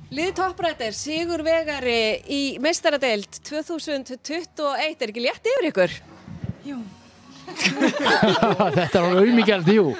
Lið topprættir sigurvegari í meistaradeild 2021, ekki létt yfir ykkur? Jú. Þetta auðmíkjald, jú.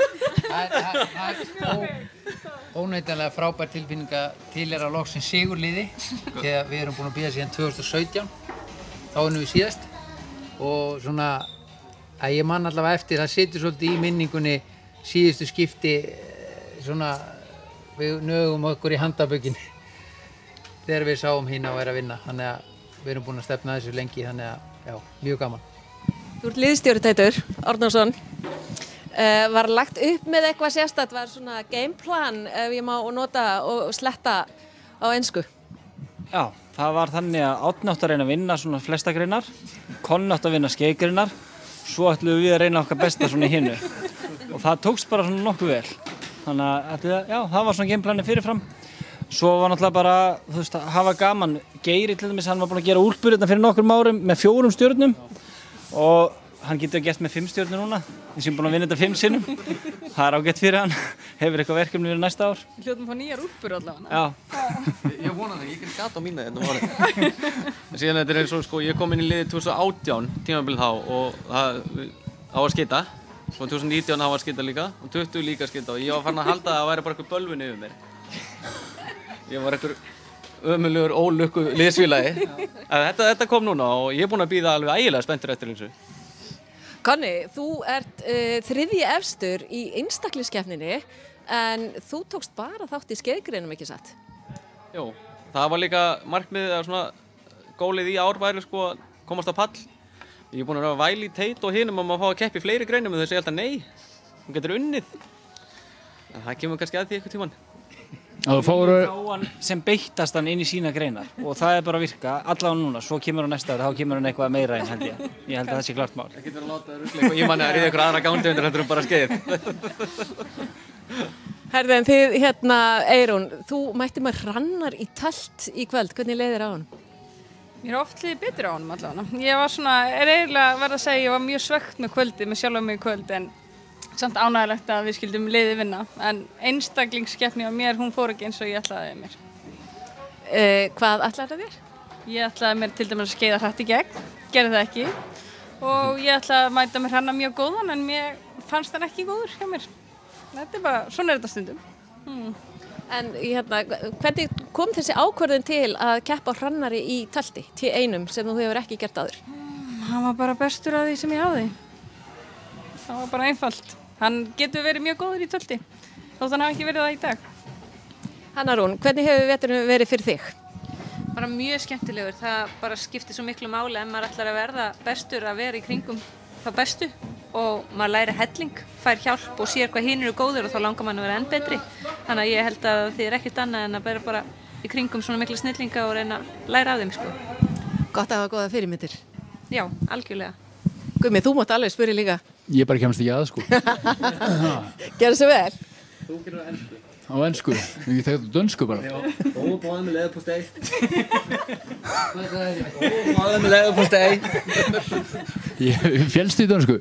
Það óneitanlega frábær tilfinning að tilheyra loksins sigurliði þegar við erum búin að bíða síðan 2017, þá erum við síðast og svona að ég man allavega eftir, það situr svolítið í minningunni síðustu skipti svona við nögum okkur í handabökin þegar við sáum hina að vinna, þannig að við erum búin að stefna þessu lengi, þannig að já, mjög gaman. Þú ert liðsstjóri Teitur Árnason. Var lagt upp með eitthvað sérstakt, var svona gameplan ef ég má nota og sletta á ensku? Já, það var þannig að Árni átti að reyna að vinna svona flesta greinar, Konni átti að vinna skeiðgreinar, svo ætlum við að reyna okkar besta svona í hinu og það tókst bara svona nokkuð vel. Þannig að já, það var svona gameplani fyrirfram. Svo var náttúrulega bara, þú veist, að hafa gaman. Geiri til dæmis, hann var búinn að gera úlpurinn fyrir nokkrum árum með 4 stjörnum og hann getur gert með 5 stjörnur núna. Við séum búin að vinna þetta 5 sinnum. Það er ágætt fyrir hann. Hefur eitthvað verkefni fyrir næsta ár. Við hljótum að fá nýjar úlpur allavega. Já. Ég vona það, ég get gat á mína þetta máli. Síðan þetta er eins og sko, ég kom inn í liðið 2018 tímabilið þá og það var skita. Svo 2019 það var skita líka og 20 líka skita og ég var farin að halda að það væri bara eitthvað bölvun yfir mér. Ég var eitthvað ömurlegur ólukku liðsfélagi. Þetta kom núna og ég er búinn að bíða alveg ægilega spenntur eftir þessu. Konni, þú ert þriðji efstur í einstaklingskeppninni en þú tókst bara þátt í skeiðgreinum, ekki satt? Jú, það var líka markmiðið að svona gólið í ár væri sko að komast á pall. Ég er búinn að vera að væla í Teit og hinum að maður fá að keppa í fleiri greinum og þau segja alltaf nei, hún getur unnið. En það kemur kannski að því eitthvað tímann. Þú fóru hann sem beittastan inn í sína greinar og það er bara að virka allavega núna, svo kemur hann næsta ári, þá kemur hann eitthvað meira inn held ég. Ég held að það sé klart mál. Það getur að láta það rusla eitthvað í manni að ríða ykkur aðra gándöfundur heldur bara skeið. Herðu, en þið hérna, Eyrún, þú mætti með Hrannar í Talt í kvöld, hvernig leið þér á hann? Mér er oft liðið betur á honum allavega. Ég var svona, eiginlega verð að segja, ég var mjög svekkt með kvöldi, með sjálfa mig í kvöld, en samt ánægilegt að við skildum liðið vinna. En einstaklingskeppni á mér, hún fór ekki eins og ég ætlaði mér. Hvað ætlaði þér? Ég ætlaði mér til dæmis að skeiða hratt í gegn, gerði það ekki. Og ég ætlaði að mæta mér Hrannar mjög góðan, en mér fannst hann ekki góður hjá mér. Þetta er bara, svona er þetta stundum. En hérna, hvernig kom þessi ákvörðun til að keppa á Hrannari í Talti, T1 sem þú hefur ekki gert áður? Hann var bara bestur að því sem ég hafði. Það var bara einfalt. Hann getur verið mjög góður í Talti, þótt hann hafi ekki verið það í dag. Hanna Rún, hvernig hefur veturinn verið fyrir þig? Bara mjög skemmtilegur. Það bara skiptir svo miklu máli ef maður ætlar að verða bestur að vera í kringum það bestu og maður læri helling, fær hjálp og sér hvað hinir eru góðir og þá langar mann að vera enn betri. Þannig að ég held að þið er ekkert annað en að vera bara í kringum svona mikla snillinga og reyna að læra af þeim sko. Gott að hafa góða fyrirmyndir. Já, algjörlega. Gummi, þú mátt alveg spyrja líka. Ég bara kemst ekki að sko. Gerðu svo vel. Þú gerir á ensku. Á ensku? Ég þekkti dönsku bara. Báðum með leðurpostei. Báðum með leðurpostei. Ég félst í dönsku.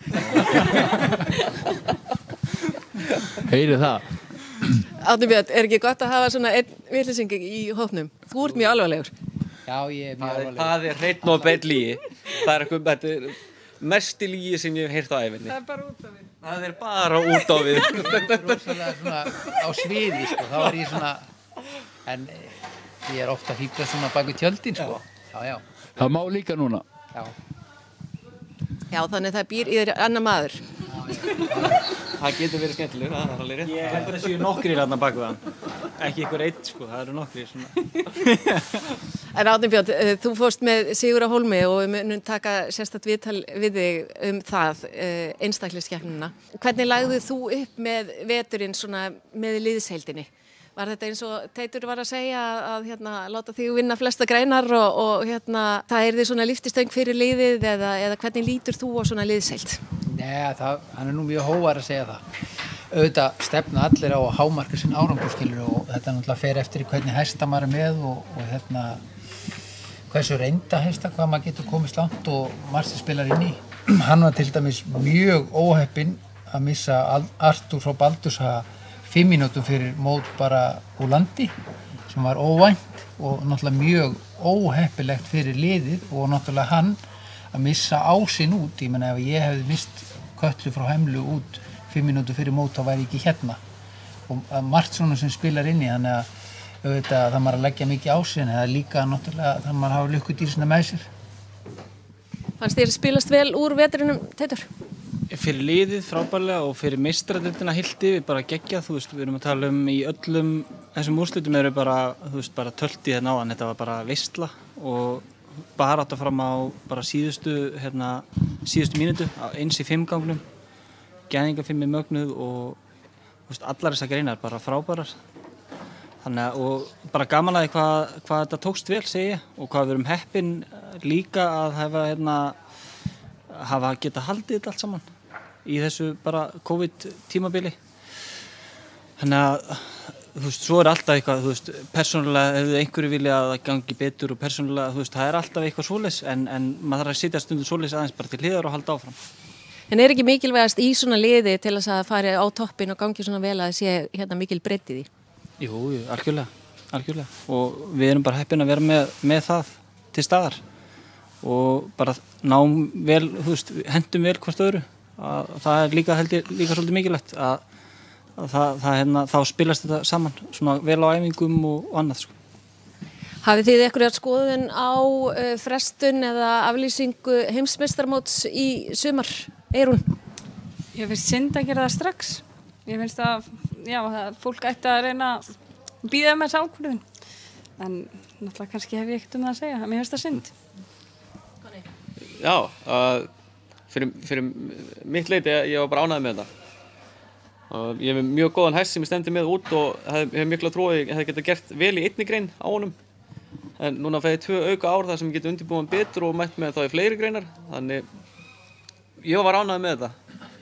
Heyri það. Árni Björn, er ekki gott að hafa svona einn vitleysingi í hópnum? Þú ert mjög alvarlegur. Já, ég er mjög alvarlegur. Það er hreinn og beinn lygi. Það er eitthvað, þetta er mesti lygi sem ég hef heyrt á ævinni. Það er bara út af við. Það er bara út á við. Rosalega svona á sviði, sko, þá er ég svona, en ég er ofta að fíkla svona bak við tjöldin, sko. Já. Það má líka núna. Já. Já, þannig það býr í þér annar maður. Það getur verið skemmtilegur, það er alveg rétt. Ég held að það séu nokkrir þarna bak við hann. Ekki ykkur einn sko, það eru nokkrir svona. En Árni Björn, þú fórst með Sigur á Hólmi og við munum taka sérstakt viðtal við þig það, einstaklingskeppnina. Hvernig lagðið þú upp með veturinn svona með liðsheildinni? Var þetta eins og Teitur var að segja að hérna, láta þig vinna flesta greinar og hérna, það er þið svona lífstistöng fyrir liðið eða hvernig lítur þú á svona liðsheild? Nei, hann er nú mjög hóvar að segja það. Auðvitað stefna allir á að hámarka sinn árangur, skilur, og þetta náttúrulega fer eftir hvernig hesta maður er með og hérna hversu reynda hesta, hvað maður getur komist langt og margir spilar inn í. Hann var til dæmis mjög óheppinn að missa Artur frá Baldurshagi 5 mínútum fyrir mót bara úr landi sem var óvænt og náttúrulega mjög óheppilegt fyrir liðið og náttúrulega hann að missa ásinn út. Ég meina ef ég hefði mist Kötlu frá Hemlu út 5 mínútur fyrir mót þá væri ég ekki hérna. Og margt svona sem spilar inn í, þannig að auðvitað það maður að leggja mikið á sig en það er líka náttúrulega það maður hafa lukkudýrsina með sér. Fannst þér spilast vel úr vetrinum, Teitur? Fyrir liðið frábærlega og fyrir meistaradeildina heilt yfir bara geggjað, þú veist, við erum að tala í öllum þessum úrslitum eru bara, þú veist, bara tölti hérna áðan, þetta var bara veisla og bara átt að fram á bara síðustu mínútu, eins í 5 gangnum, gæðingafimmi mögnuð og þú veist, allar þessar greinar bara frábærar. Þannig að, og bara gaman að hvað þetta tókst vel, segi ég, og hvað við erum heppin líka að hafa geta haldið þetta allt saman í þessu bara COVID-tímabili. Þannig að, þú veist, svo alltaf eitthvað, þú veist, persónulega hefðu einhverju vilja að það gangi betur og persónulega, þú veist, það alltaf eitthvað svoleiðis en maður þarf að sitja stundu svoleiðis aðeins bara til hliðar og halda áfram. En er ekki mikilvægast í svona liði til þess að fara á toppin og gangi svona vel að það sé hérna mikil breidd í því? Jú, algjörlega. Og við erum bara heppin að vera með það til staðar og bara náum vel, þú veist, hendum vel hvort öðru. Það er líka svolítið mikilvægt að þá spilast þetta saman svona vel á æfingum og annað sko. Hafið þið eitthvað skoðun á frestun eða aflýsingu heimsmeistarmóts í sumar, Eyrún? Ég finnst synd að gera það strax. Ég finnst að fólk ætti að reyna að bíða með þessu ákvörðun. En náttúrulega kannski hef ég ekkert það að segja. Mér finnst það synd. Já, fyrir mitt leyti ég var bara ánægður með þetta. Ég hef mjög góðan hest sem ég stemdi með út og hef mikla trú að ég hef getað gert vel í einni grein á honum. En núna fæ ég 2 auka ár þar sem ég get undirbúið hann betur og mætt með þá í fleiri greinar. Þannig ég var ánægður með þetta.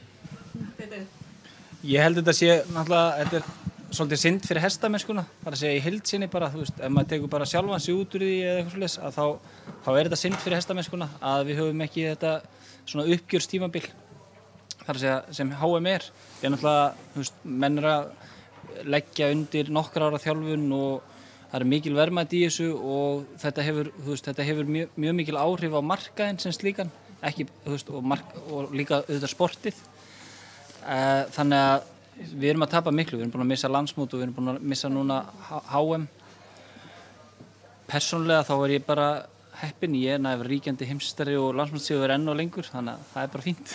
Ég held þetta sé náttúrulega, þetta er svolítið synd fyrir hestamennskuna. Það er að segja í heild sinni bara, þú veist, ef maður tekur bara sjálfan sig út úr því eða eitthvað svoleiðis, að þá er þetta synd fyrir hestamennskuna að við höfum ekki þetta svona uppgjörstímabil. Það er að segja sem HM er. Ég er náttúrulega, þú veist, menn að leggja undir nokkra ára þjálfun og það er mikil verðmæti í þessu og þetta hefur mjög mikil áhrif á markaðinn sem slíkan, ekki, þú veist, og líka auðvitað sportið. Þannig að við erum að tapa miklu, við erum búin að missa landsmót og við erum búin að missa núna HM. Persónulega þá er ég bara heppinn, ég er næfur ríkjandi heimsmeistari og landsmótssigur enn og lengur, þannig að það er bara fínt.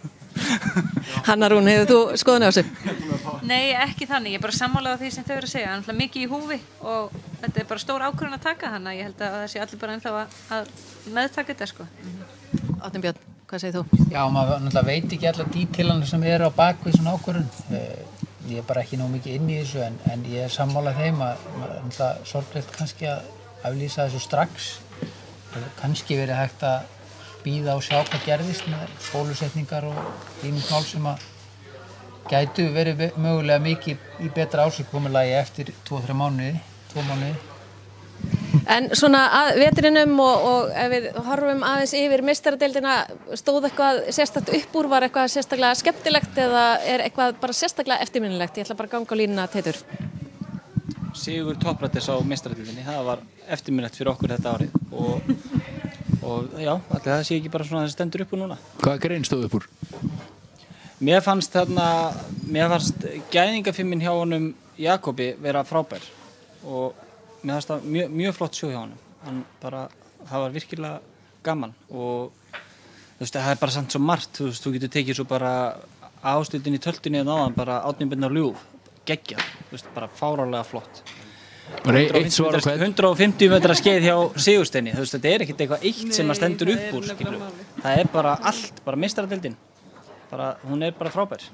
Hanna Rún, hefur þú skoðun á þessu? Nei, ekki þannig, ég er bara sammála á því sem þau eru að segja, það er mikið í húfi og þetta er bara stór ákvörðun að taka, þannig að ég held að það sé allir bara ennþá að meðtaka þetta sko. Árni Björn, hvað segir þú? Já, maður náttúrulega veit ekki alla dítilana sem eru á bakvið svona ákvörðun. Ég er bara ekki nóg mikið inn í þessu en ég er sammála þeim að náttúrulega sorglegt kannski að aflýsa þessu strax. Kannski verið hægt að bíða og sjá hvað gerðist með bólusetningar og ýmis mál sem að gætu verið mögulega mikið í betra ásigkomulagi eftir 2-3 mánuði, 2 mánuði. En svona að vetrinum og ef við horfum aðeins yfir meistaradeildina, stóð eitthvað sérstakt upp úr, var eitthvað sérstaklega skemmtilegt eða er eitthvað bara sérstaklega eftirminnilegt? Ég ætla bara að ganga á línuna, Teitur. Sigur topprættis á meistaradeildinni, það var eftirminnilegt fyrir okkur þetta árið og já, allir það sé ekki bara svona að það stendur upp úr núna. Hvaða grein stóð upp úr? Mér fannst gæðingafimmin hjá honum Jakobi vera frábær og mér fannst það mjög flott sjó hjá honum. Það var virkilega gaman og þú veist, það er bara samt svo margt, þú getur tekið svo bara áslutin í töltunni eða áðan, bara Árni Bjarnar Ljúf, geggjað, þú veist, bara fáránlega flott. Bara eitt svar á hvern? 150 metra skeið hjá Sigursteini, þú veist, þetta er ekkert eitthvað eitt sem að stendur upp úr, skilur. Það er bara allt, bara meistaradeildin. Hún er bara frábær.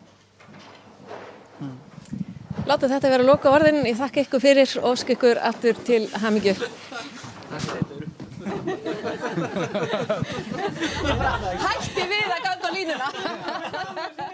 Láta þetta vera loka orðin, ég þakka ykkur fyrir og óska ykkur aftur til hamingju. Hætti við að ganga á línuna.